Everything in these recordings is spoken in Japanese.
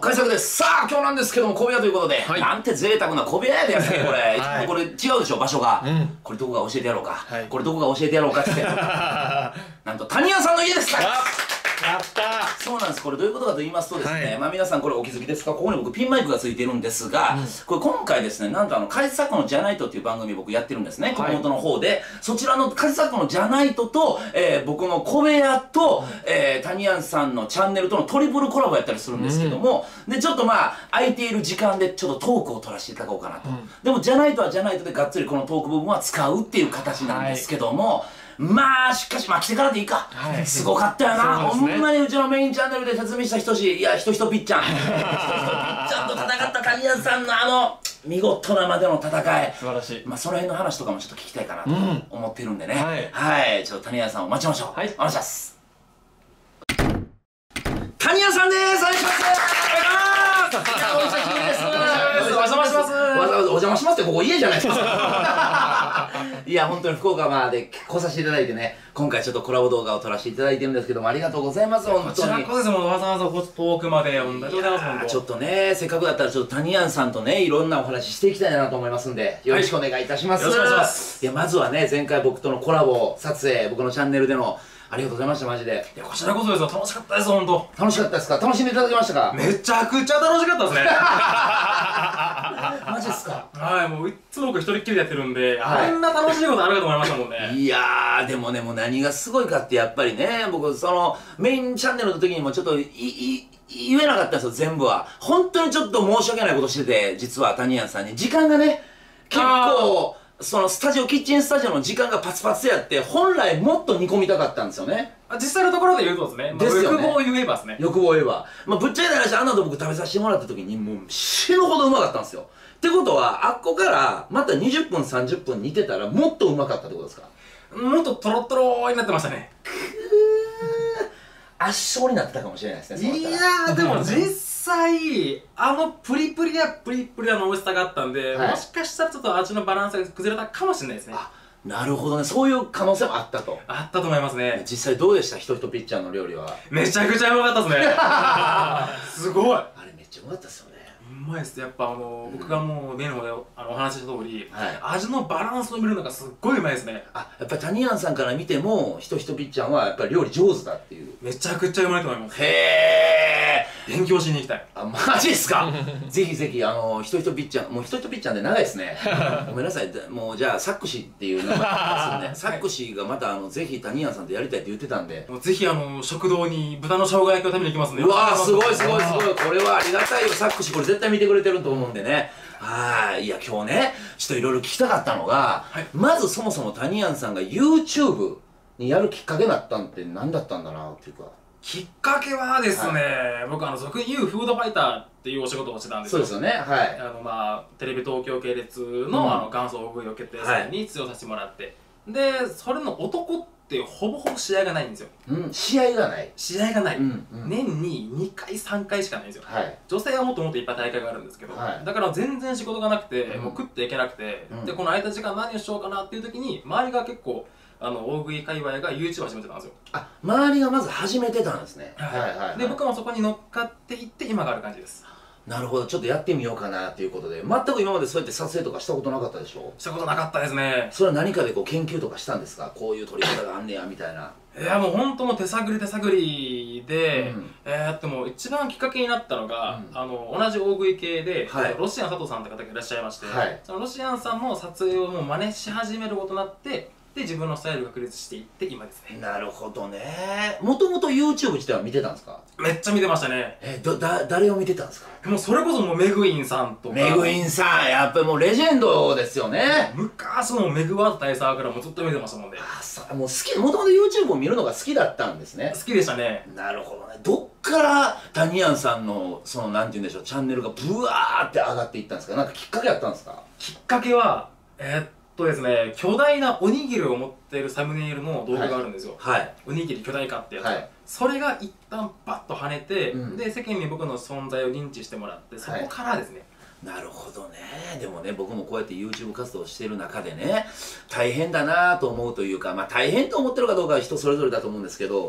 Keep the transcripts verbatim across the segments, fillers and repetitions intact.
開作です。さあ今日なんですけども、小部屋ということで、はい、なんて贅沢な小部屋やでやつね、これ、はい、これ違うでしょ、場所が、うん、これどこが教えてやろうか、はい、これどこが教えてやろうかってなんと谷屋さんの家です。 やったー。 そうなんです。これどういうことかと言いますとですね、はい、まあ皆さんこれお気づきですか、ここに僕ピンマイクがついてるんですが、うん、これ今回ですね、なんとあの開作のじゃないとっていう番組僕やってるんですね、熊本の方で、はい、そちらの開作のじゃないとと、えー、僕の小部屋と、うん、えー、谷庵さんのチャンネルとのトリプルコラボやったりするんですけども、うん、でちょっとまあ空いている時間でちょっとトークを取らせていただこうかなと、うん、でもじゃないとはじゃないとでがっつりこのトーク部分は使うっていう形なんですけども、はい、まあしかしまあ来てからでいいか、はい、すごかったよな、ね、ほんまにうちのメインチャンネルで説明した人し、いやひとひとぴっちゃんひとひとぴっちゃんと戦った谷谷さんのあの見事なまでの戦い、 素晴らしい、 まあその辺の話とかもちょっと聞きたいかなと思ってるんでね、うん、はい、はい、ちょっと谷谷さんを待ちましょう。はい、お願いします。谷谷さんです。お願いします。お久しぶりです。お邪魔します。わざわざお邪魔しますって、ここ家じゃないですか。いや本当に福岡まで来させていただいてね、今回ちょっとコラボ動画を撮らせていただいてるんですけども、ありがとうございます。本当にこちらこそです。もんわざわざ遠くまで本当にございます。 ちょっとね、せっかくだったらちょっと谷庵さんとねいろんなお話していきたいなと思いますんで、よろしくお願いいたします。はい、よろしくお願いします。いやまずはね、前回僕とのコラボ撮影、僕のチャンネルでのありがとうございました、マジで。 いやこちらこそですよ、楽しかったです。本当楽しかったですか。楽しんでいただけましたか。 めちゃくちゃ楽しかったですね。 マジっすか。 はい、もういつも僕一人っきりでやってるんで、はい、あんな楽しいことあるかと思いましたもんね。 いやーでもね、もう何がすごいかってやっぱりね、僕そのメインチャンネルの時にもちょっといい言えなかったんですよ、全部は。本当にちょっと申し訳ないことしてて、実は谷庵さんに時間がね結構そのスタジオキッチンスタジオの時間がパツパツやって、本来もっと煮込みたかったんですよね。 実際のところで言うとですね、ですよね、欲望を言えばですね、 欲望を言えば、まあ、ぶっちゃけた話、あんなと僕食べさせてもらった時にもう死ぬほどうまかったんですよ。ってことはあっこからまたにじゅっぷんさんじゅっぷん煮てたらもっとうまかったってことですか。 もっとトロトロになってましたね。 くー、圧勝になってたかもしれないですね。 いやーでも実際あのプリプリやプリプリの美味しさがあったんで、はい、もしかしたらちょっと味のバランスが崩れたかもしれないですね。 なるほどね、そういう可能性もあったと。 あったと思いますね。 実際どうでした、ひとひとピッチャーの料理は。 めちゃくちゃうまかったですね。すごい。あれめっちゃうまかったですよね。 うまいです。やっぱあの、うん、僕がもう例の方であのお話しした通り、はい、味のバランスを見るのがすっごいうまいですね。 あ、やっぱり谷庵さんから見てもひとひとピッチャーはやっぱり料理上手だっていう。 めちゃくちゃうまいと思います。 へえ。 勉強しに行きたい。 あ、マジですか。ぜひぜひ、あの、ひとひとピッチャー、もうひとひとピッチャーで長いですね。ごめんなさい、もうじゃあ、サックシーっていう名前ですよね。サックシーがまた、あの、ぜひ谷庵さんとやりたいって言ってたんで。 もうぜひ、あの、食堂に豚の生姜焼きを食べに行きますね。 うわー、すごいすごいすごい。これはありがたいよ。サックシー、これ絶対見てくれてると思うんでね。はい。いや、今日ね、ちょっといろいろ聞きたかったのが、はい、まずそもそも谷庵さんが YouTube にやるきっかけだったんって何だったんだなっていうか。 きっかけはですね、はい、僕あの俗に言うフードファイターっていうお仕事をしてたんですよ。 そうですよね。はい。 あのまあテレビ東京系列の、うん、あの元祖大食いを決定戦に出場させてもらって、はい、でそれの男ってほぼほぼ試合がないんですよ。 うん、試合がない。 試合がない。うん、うん、年ににかいさんかいしかないんですよ。はい。女性はもっともっといっぱい大会があるんですけど、はい、だから全然仕事がなくて、うん、もう食っていけなくて、うん、でこの空いた時間何をしようかなっていう時に周りが結構あの大食い界隈が YouTube 始めてたんですよ。 あ、周りがまず始めてたんですね。 はいはいはい。で僕もそこに乗っかっていって今がある感じです。 なるほど、ちょっとやってみようかなということで、全く今までそうやって撮影とかしたことなかったでしょ。 したことなかったですね。 それは何かでこう研究とかしたんですか。こういう撮り方があんねやみたいな。 いやもう本当もう手探り手探りで、うん、えー、でも一番きっかけになったのが、うん、あの同じ大食い系で、はい、ロシアン佐藤さんって方がいらっしゃいまして、はい、そのロシアンさんの撮影をもう真似し始めることになって、で自分のスタイルが確立していって今ですね。 なるほどね。もともと YouTube 自体は見てたんですか。 めっちゃ見てましたね。 えー、どだ誰を見てたんですか。 もうそれこそもうメグインさんとか。 メグインさんやっぱりもうレジェンドですよね。 昔のメグワード大佐からもうずっと見てましたもんね。 あさもう好き、もともと YouTube を見るのが好きだったんですね。 好きでしたね。 なるほどね。どっから谷庵さんのそのなんて言うんでしょう、チャンネルがブワーって上がっていったんですか。なんかきっかけあったんですか。 きっかけはえー、っとですね、巨大なおにぎりを持っているサムネイルの動画があるんですよ。はい、おにぎり巨大化ってやつ、はい、それが一旦バッと跳ねて、うん、で世間に僕の存在を認知してもらって、そこからですね、 なるほどね。でもね、僕もこうやって YouTube 活動してる中でね、大変だなと思うというか、まあ大変と思ってるかどうかは人それぞれだと思うんですけど、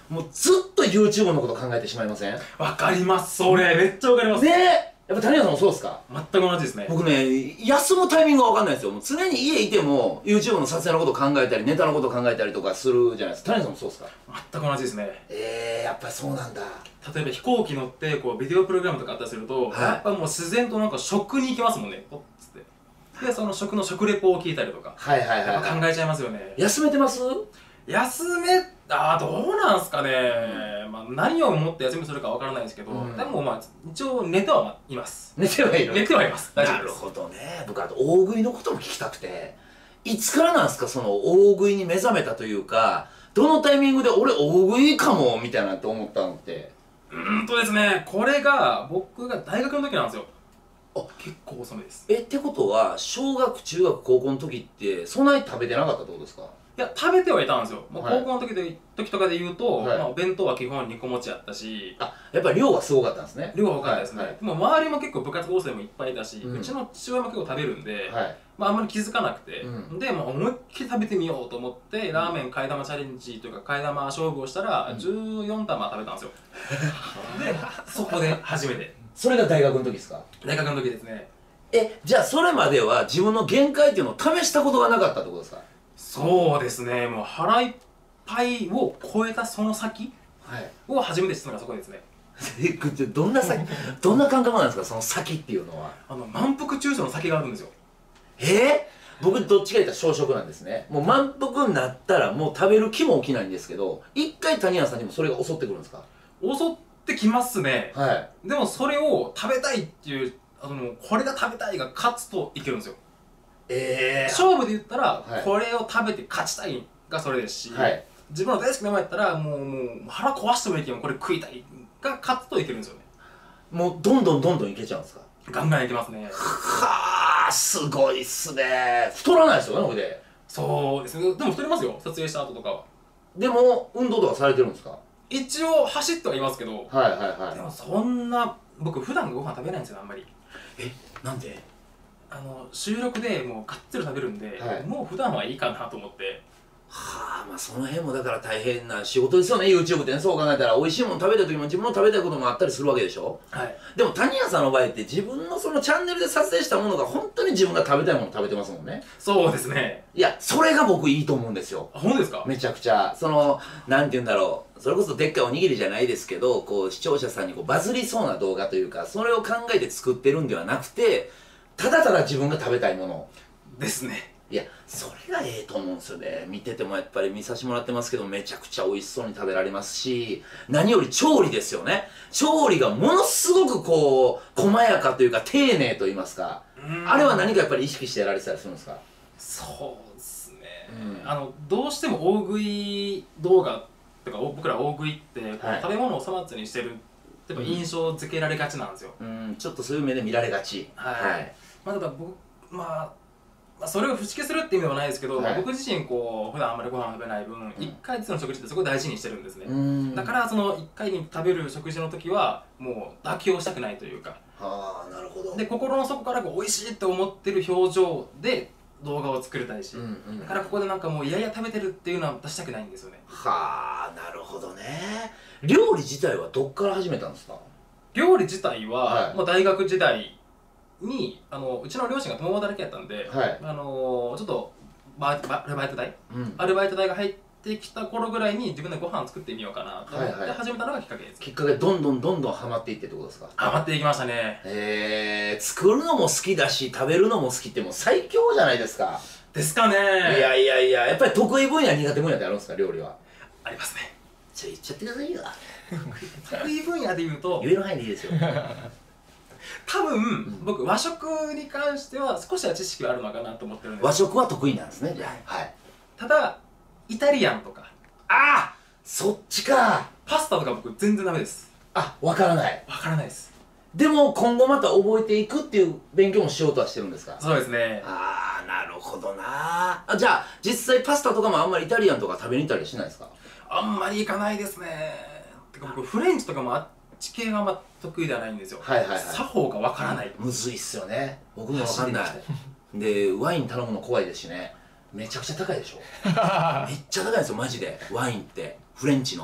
もうずっと YouTube のこと考えてしまいません？ わかります、それめっちゃわかりますねえ、やっぱ谷原さんもそうですか？ 全く同じですね。 僕ね、休むタイミングが分かんないですよ。もう常に家いても YouTube の撮影のこと考えたりネタのこと考えたりとかするじゃないですか。谷原さんもそうですか？ 全く同じですね。 えー、やっぱりそうなんだ。 例えば飛行機乗ってこうビデオプログラムとかあったりすると、はい、やっぱもう自然となんか食に行きますもんね、ポッつってでその食の食レポを聞いたりとか、はいはいはい、やっぱ考えちゃいますよね。 休めてます？休めあーどうなんすかね、うん、まあ、何をもって休みするかわからないですけど、うん、でもまあ一応寝てはいます寝てはいる寝てはいます。 なるほどね。僕あと大食いのことも聞きたくて、いつからなんですかその大食いに目覚めたというか、どのタイミングで俺大食いかもみたいなって思ったのって。 うーんとですね、これが僕が大学の時なんですよ。あ、結構遅めです。 えってことは小学中学高校の時ってそんなに食べてなかったってことですか？ いや、食べてはいたんですよ。まあ、高校の時で、時とかで言うと、はい、まあ、弁当は基本にこ持ちやったし、 あ、やっぱり量がすごかったんですね。 量が多かったですね。はいはい、でも周りも結構部活動生もいっぱいいたし、うん、うちの父親も結構食べるんで、はい、まああんまり気づかなくて、うん、で、まあ、思いっきり食べてみようと思って、ラーメン替え玉チャレンジというか替え玉勝負をしたら、じゅうよん玉食べたんですよ。で、そこで初めて。 それが大学の時ですか？ 大学の時ですね。 え、じゃあそれまでは自分の限界っていうのを試したことがなかったってことですか？ そうですね、もう腹いっぱいを超えたその先を初めて知ったのがそこですね。 どんな先、どんな感覚なんですかその先っていうのは。 あの満腹中枢の先があるんですよ。 えー、僕どっちか言ったら小食なんですね。もう満腹になったらもう食べる気も起きないんですけど、一回谷原さんにもそれが襲ってくるんですか？ 襲ってきますね。はい。でもそれを食べたいっていう、あのこれが食べたいが勝つといけるんですよ。えー、勝負で言ったら、はい、これを食べて勝ちたいがそれですし、はい、自分の大好きなものやったらもうもう腹壊してもいいけどこれ食いたいが勝つといけるんですよね。 もうどんどんどんどんいけちゃうんですか？ ガンガンいけますね。 はあ、すごいっすね。太らないですよねこれで。 そうですね。でも太りますよ、撮影した後とかは。 でも運動とかされてるんですか？ 一応走ってはいますけど、はいはいはい。でもそんな僕普段ご飯食べないんですよあんまり。 え、なんで？ あの収録でもうがっつり食べるんで、はい、もう普段はいいかなと思って。 はあ、まあその辺もだから大変な仕事ですよね YouTube ってね。そう考えたら美味しいもの食べた時も自分の食べたいこともあったりするわけでしょ。はい。でも谷原さんの場合って自分のそのチャンネルで撮影したものが本当に自分が食べたいもの食べてますもんね。 そうですね。 いや、それが僕いいと思うんですよ。 あ、ほんですか？ めちゃくちゃそのなんて言うんだろう、それこそでっかいおにぎりじゃないですけど、こう視聴者さんにこうバズりそうな動画というか、それを考えて作ってるんではなくて、ただただ自分が食べたいものですね。 いや、それがええと思うんですよね。見ててもやっぱり見させてもらってますけど、めちゃくちゃ美味しそうに食べられますし、何より調理ですよね。調理がものすごくこう細やかというか丁寧と言いますか、あれは何かやっぱり意識してやられてたりするんですか？ そうですね、うん、あのどうしても大食い動画とか僕ら大食いってこう、はい、食べ物を粗末にしてるやっぱ印象付けられがちなんですよ。 うん、ちょっとそういう目で見られがち。 はい、はい、まあただ僕まあまあそれを打ち消せるっていう意味ではないですけど、はい、まあ僕自身こう普段あんまりご飯食べない分、うん、いっかいずつの食事ってすごい大事にしてるんですね。だからそのいっかいに食べる食事の時はもう妥協したくないというか、 はあ、なるほど。 で心の底からこう美味しいって思ってる表情で動画を作りたいし、うんうん、だからここでなんかもういやいや食べてるっていうのは出したくないんですよね。 はあ、なるほどね。料理自体はどっから始めたんですか？ 料理自体は、はい、もう大学時代にあのうちの両親が共働きやったんで、はい、あのちょっとバアルバイト代、うん、アルバイト代が入ってきた頃ぐらいに自分でご飯作ってみようかなと思って始めたのがきっかけです。 きっかけでどんどんどんどんハマっていってってことですか？ ハマっていきましたね。 へえ、作るのも好きだし食べるのも好きってもう最強じゃないですか。 ですかね。いやいやいや、やっぱり得意分野苦手分野ってあるんですか？料理はありますね。 じゃあ言っちゃってくださいよ。 得意分野で言うと言える範囲でいいですよ。 多分、うん、僕和食に関しては少しは知識があるのかなと思ってるんです。 和食は得意なんですね。じゃあ、はい、 ただイタリアンとか、 ああそっちか。 パスタとか僕全然ダメです。 あ、わからないわからないです。 でも今後また覚えていくっていう勉強もしようとはしてるんですか？ そうですね。 ああ、なるほどなあ。じゃあ実際パスタとかもあんまりイタリアンとか食べに行ったりしないですか？ あんまり行かないですね。てか僕フレンチとかもあっち系があんま得意ではないんですよ。はいはいはい。作法がわからない。 むずいっすよね。僕もわかんない。でワイン頼むの怖いですしね。めちゃくちゃ高いでしょ。めっちゃ高いんですよマジで。ワインってフレンチの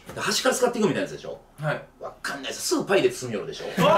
端から使っていくみたいなやつでしょ。 はい。 わかんないです。すぐパイで包みよるでしょ。しか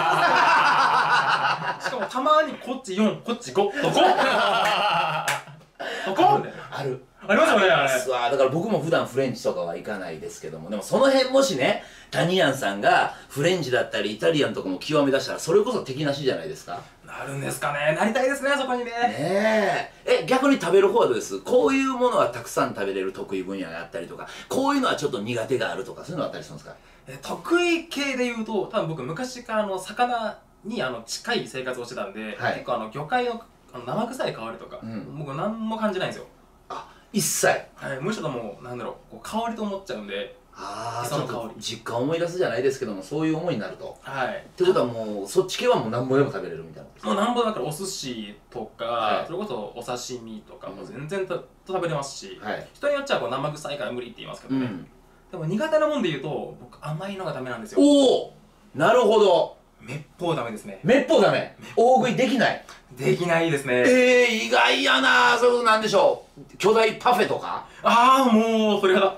もたまにこっちよん、こっちご、どこどこある。 ありますよね、あれ。 だから僕も普段フレンチとかは行かないですけども、でもその辺もしね、タニヤンさんがフレンチだったりイタリアンとかも極め出したら、それこそ敵なしじゃないですか。 なるんですかね。なりたいですね、そこにね。 ねえ。え、逆に食べる方はどうです？こういうものはたくさん食べれる得意分野があったりとか、こういうのはちょっと苦手があるとか、そういうのあったりするんですか？ え、得意系で言うと、多分僕昔からあの魚にあの近い生活をしてたんで、はい、結構あの魚介のあの生臭い香りとか、うん、僕何も感じないんですよ。 あ、一切。 はい、むしろもうなんだろう、こう香りと思っちゃうんで。 ああ、ちょっと実家を思い出すじゃないですけども、そういう思いになると。 はい。 ってことはもうそっち系はもうなんぼでも食べれるみたいな。 もうなんぼだからお寿司とか、はい、それこそお刺身とかも全然と食べれますし、はい、人によっちゃこう生臭いから無理って言いますけどね。うん、でも苦手なもんで言うと僕甘いのがダメなんですよ。 おお、なるほど。 めっぽうダメですね。 めっぽうダメ。大食いできない。 できないですね。 ええー、意外やな。そういうことなんでしょう。巨大パフェとか。 ああ、もうそれが。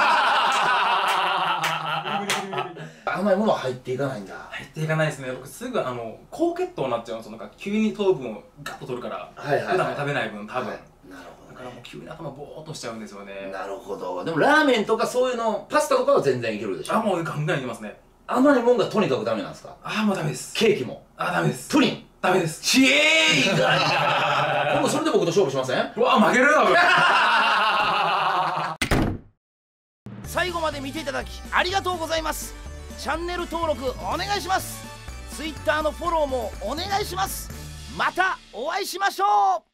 甘いものは入っていかないんだ。 入っていかないですね。僕すぐあの高血糖になっちゃうんですよ。なんか急に糖分をガッと取るから、普段食べない分多分。なるほど。だからもう急に頭ボーっとしちゃうんですよね。 なるほど。でもラーメンとかそういうの、パスタとかは全然いけるでしょ。 あ、もうガンガンいけますね。 甘いもんがとにかくダメなんですか？ あ、もうダメです。 ケーキも。 あ、ダメです。 プリン。 ダメです。 ちえー、意外だ。今度それで僕と勝負しません？ うわ、負けるな。 最後まで見ていただきありがとうございます。チャンネル登録お願いします。ツイッターのフォローもお願いします。またお会いしましょう。